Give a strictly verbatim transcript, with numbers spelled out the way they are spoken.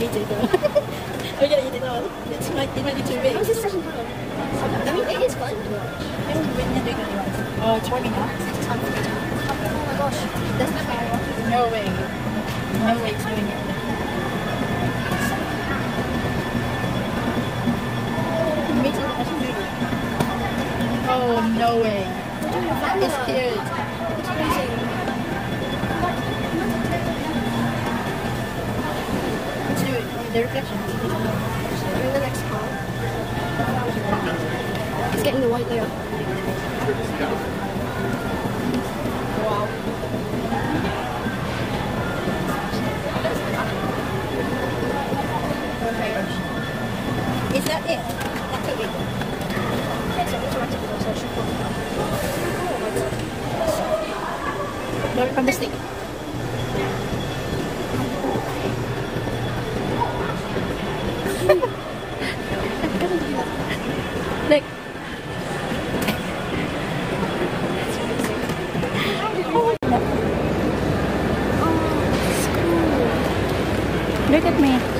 eat it though. Are you gonna eat it all? It's might, it might be too big. How's this session fun? I mean, it is fun. Oh, it's warming up. Oh my gosh, that's not fire. No way. No way it's doing it. Oh, no way. It's scared. It's freezing. Let's do it. The reflection. In the next part. It's getting the white layer. Wow. Is that it? That could be. It's automatic also. No, from the stick. Look. Look at me.